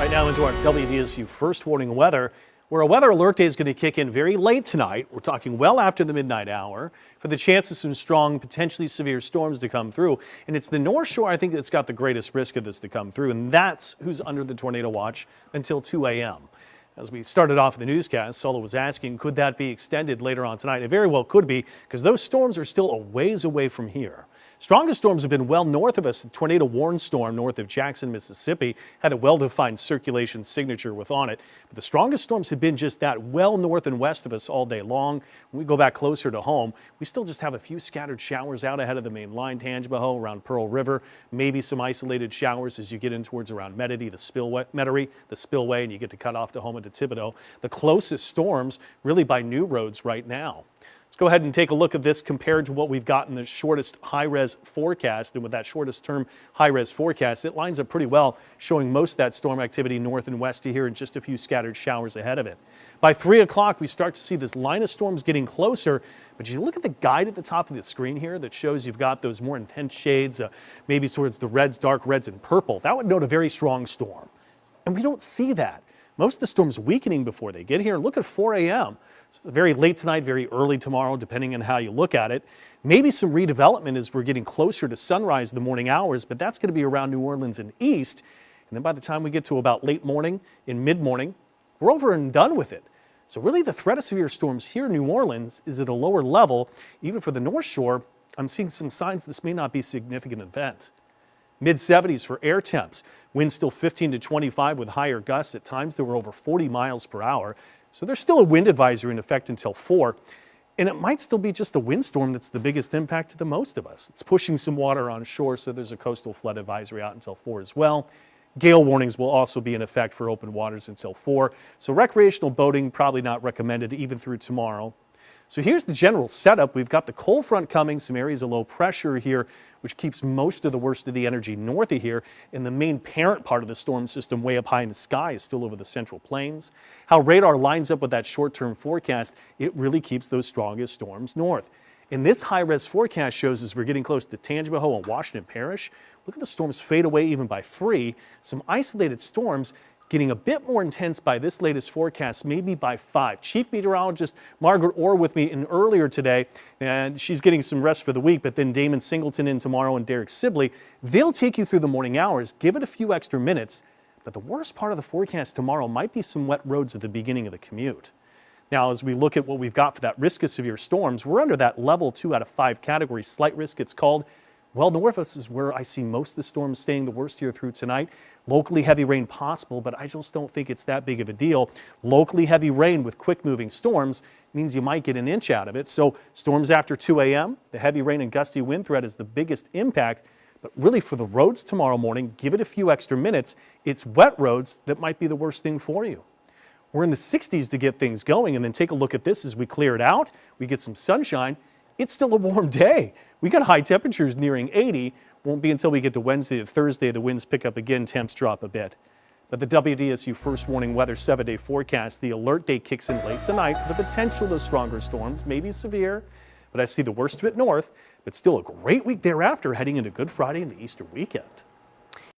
Right now into our WDSU first warning weather, where a weather alert day is going to kick in very late tonight. We're talking well after the midnight hour for the chance of some strong, potentially severe storms to come through. And it's the North Shore, I think, that's got the greatest risk of this to come through. And that's who's under the tornado watch until 2 a.m. As we started off the newscast, Solo was asking, could that be extended later on tonight? It very well could be, because those storms are still a ways away from here. Strongest storms have been well north of us. The tornado warning storm north of Jackson, Mississippi, had a well-defined circulation signature on it. But the strongest storms have been just that, well north and west of us all day long. When we go back closer to home, we still just have a few scattered showers out ahead of the main line, Tangipahoa, around Pearl River. Maybe some isolated showers as you get in towards around Metairie, the spillway, and you get to cut off to Houma to Thibodaux. The closest storms really by new roads right now. Let's go ahead and take a look at this compared to what we've got in the shortest high-res forecast. And with that shortest term high-res forecast, it lines up pretty well, showing most of that storm activity north and west of here and just a few scattered showers ahead of it. By 3 o'clock, we start to see this line of storms getting closer. But you look at the guide at the top of the screen here that shows you've got those more intense shades, maybe towards the reds, dark reds, and purple. That would note a very strong storm. And we don't see that. Most of the storms weakening before they get here. Look at 4 a.m. So very late tonight, very early tomorrow, depending on how you look at it. Maybe some redevelopment as we're getting closer to sunrise in the morning hours, but that's going to be around New Orleans and east. And then by the time we get to about late morning and mid-morning, we're over and done with it. So really the threat of severe storms here in New Orleans is at a lower level. Even for the North Shore, I'm seeing some signs this may not be a significant event. Mid-70s for air temps. Winds still 15 to 25 with higher gusts. At times, they were over 40 miles per hour. So there's still a wind advisory in effect until 4. And it might still be just the windstorm that's the biggest impact to the most of us. It's pushing some water on shore, so there's a coastal flood advisory out until 4 as well. Gale warnings will also be in effect for open waters until 4. So recreational boating probably not recommended even through tomorrow. So here's the general setup. We've got the cold front coming, some areas of low pressure here, which keeps most of the worst of the energy north of here. And the main parent part of the storm system way up high in the sky is still over the central plains. How radar lines up with that short-term forecast, it really keeps those strongest storms north. And this high-res forecast shows as we're getting close to Tangipahoa and Washington Parish, look at the storms fade away even by 3. Some isolated storms getting a bit more intense by this latest forecast, maybe by 5. Chief Meteorologist Margaret Orr with me earlier today, and she's getting some rest for the week, but then Damon Singleton in tomorrow and Derek Sibley. They'll take you through the morning hours, give it a few extra minutes, but the worst part of the forecast tomorrow might be some wet roads at the beginning of the commute. Now, as we look at what we've got for that risk of severe storms, we're under that level 2 out of 5 category, slight risk it's called. Well, north of us is where I see most of the storms staying the worst here through tonight. Locally heavy rain possible, but I just don't think it's that big of a deal. Locally heavy rain with quick moving storms means you might get an inch out of it. So storms after 2 a.m., the heavy rain and gusty wind threat is the biggest impact. But really for the roads tomorrow morning, give it a few extra minutes. It's wet roads that might be the worst thing for you. We're in the 60s to get things going, and then take a look at this as we clear it out. We get some sunshine. It's still a warm day. We got high temperatures nearing 80. Won't be until we get to Wednesday to Thursday the winds pick up again, temps drop a bit. But the WDSU first warning weather 7-day forecast, the alert day kicks in late tonight for the potential of stronger storms, maybe severe, but I see the worst of it north, but still a great week thereafter heading into Good Friday and the Easter weekend.